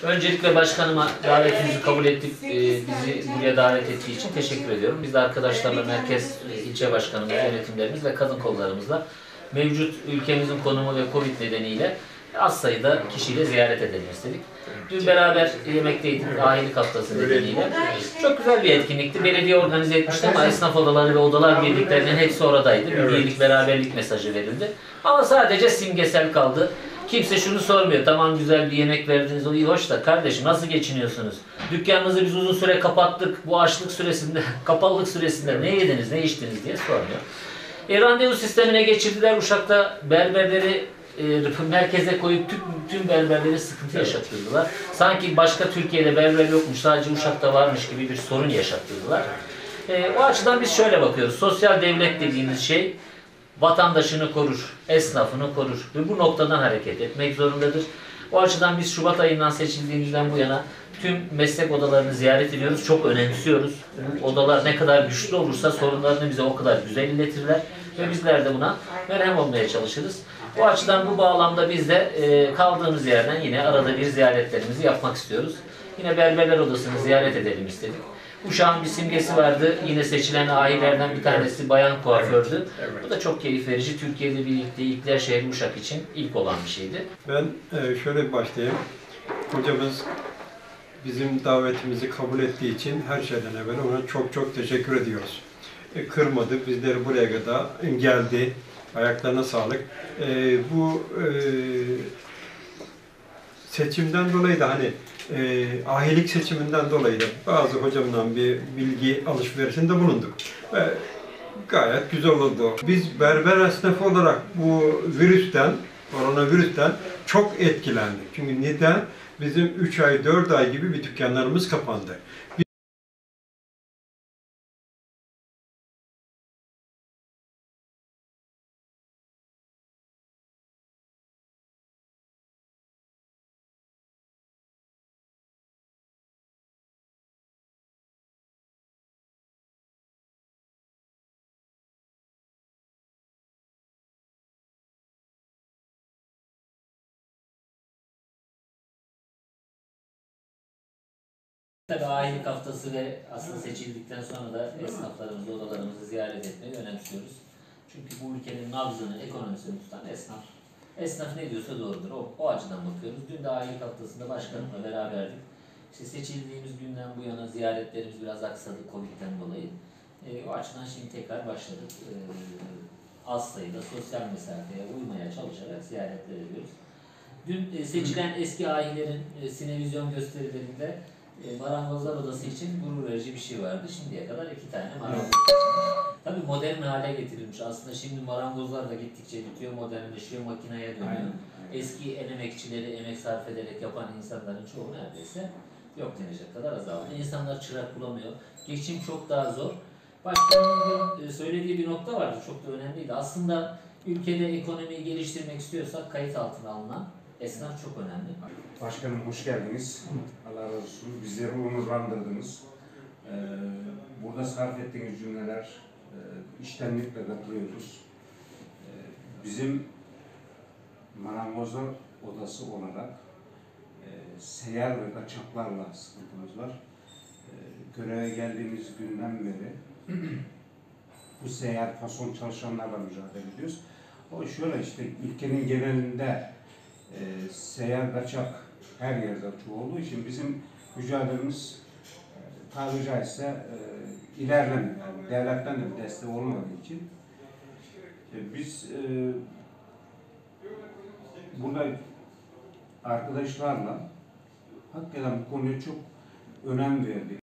Öncelikle başkanıma davetinizi kabul edip bizi buraya davet ettiği için teşekkür ediyorum. Biz de arkadaşlarla merkez ilçe başkanımız, yönetimlerimiz ve kadın kollarımızla mevcut ülkemizin konumu ve Covid nedeniyle az sayıda kişiyle ziyaret edelim istedik. Dün beraber yemekteydik ahilik haftası nedeniyle. Çok güzel bir etkinlikti. Belediye organize etmişti ama esnaf odaları ve odalar birliklerinin hepsi oradaydı. Bir birlik, beraberlik mesajı verildi. Ama sadece simgesel kaldı. Kimse şunu sormuyor. Tamam güzel bir yemek verdiniz, o iyi hoş da kardeşim nasıl geçiniyorsunuz? Dükkanınızı biz uzun süre kapattık. Bu açlık süresinde, kapalılık süresinde ne yediniz, ne içtiniz diye sormuyor. Randevu sistemine geçirdiler. Uşak'ta berberleri merkeze koyup tüm berberleri sıkıntı yaşattırdılar. Sanki başka Türkiye'de berber yokmuş, sadece Uşak'ta varmış gibi bir sorun yaşattırdılar. O açıdan biz şöyle bakıyoruz. Sosyal devlet dediğimiz şey vatandaşını korur, esnafını korur ve bu noktadan hareket etmek zorundadır. O açıdan biz Şubat ayından seçildiğimizden bu yana tüm meslek odalarını ziyaret ediyoruz. Çok önemsiyoruz. Odalar ne kadar güçlü olursa sorunlarını bize o kadar güzel iletirler ve bizler de buna merhem olmaya çalışırız. O açıdan bu bağlamda biz de kaldığımız yerden yine arada bir ziyaretlerimizi yapmak istiyoruz. Yine Berberler Odası'nı ziyaret edelim istedik. Uşak'ın bir simgesi vardı. Yine seçilen ailelerden bir tanesi bayan kuafördü. Bu da çok keyif verici. Türkiye'de birlikte ilkler şehri Uşak için ilk olan bir şeydi. Ben şöyle bir başlayayım. Hocamız bizim davetimizi kabul ettiği için her şeyden evvel ona çok teşekkür ediyoruz. Kırmadı, bizleri buraya kadar geldi. Ayaklarına sağlık. Bu seçimden dolayı da hani ahilik seçiminden dolayı da bazı hocamla bir bilgi alışverişinde bulunduk. Ve gayet güzel oldu. Biz berber esnafı olarak bu virüsten, koronavirüsten çok etkilendik. Çünkü neden? Bizim 3 ay, 4 ay gibi bir dükkanlarımız kapandı. Tabii ahilik haftası ve aslında seçildikten sonra da esnaflarımızı, odalarımızı ziyaret etmeyi önemsiyoruz. Çünkü bu ülkenin nabzını, ekonomisini tutan esnaf. Esnaf ne diyorsa doğrudur. O açıdan bakıyoruz. Dün de ahilik haftasında başkanımla beraberdik. İşte seçildiğimiz günden bu yana ziyaretlerimiz biraz aksadı Covid'den dolayı. O açıdan şimdi tekrar başladık. Az sayıda sosyal mesafeye uymaya çalışarak ziyaretler ediyoruz. Dün seçilen eski ahilerin sinevizyon gösterilerinde marangozlar odası için gurur verici bir şey vardı. Şimdiye kadar 2 tane marangoz. Tabii modern hale getirilmiş. Aslında şimdi marangozlar da gittikçe bitiyor, modernleşiyor, makineye dönüyor. Aynen. Eski el emekçileri, emek sarf ederek yapan insanların çoğu neredeyse yok denecek kadar azaldı. İnsanlar çırak bulamıyor. Geçim çok daha zor. Başkanımın söylediği bir nokta vardı, çok da önemliydi. Aslında ülkede ekonomiyi geliştirmek istiyorsak kayıt altına alınan esnaf çok önemli. Başkanım hoş geldiniz. Allah razı olsun. Bizleri onurlandırdınız. Burada sarf ettiğiniz cümleler içtenlikle katılıyoruz. Bizim marangozlar odası olarak seyyar ve kaçaklarla sıkıntımız var. Göreve geldiğimiz günden beri bu seyyar fason çalışanlarla mücadele ediyoruz. O şöyle işte ülkenin genelinde seyyar kaçak her yerde çoğu olduğu için bizim mücadelemiz tabiri caizse ilerlemiyor. Yani devletten de bir destek olmadığı için biz burada arkadaşlarla hakikaten bu konuya çok önem verdik.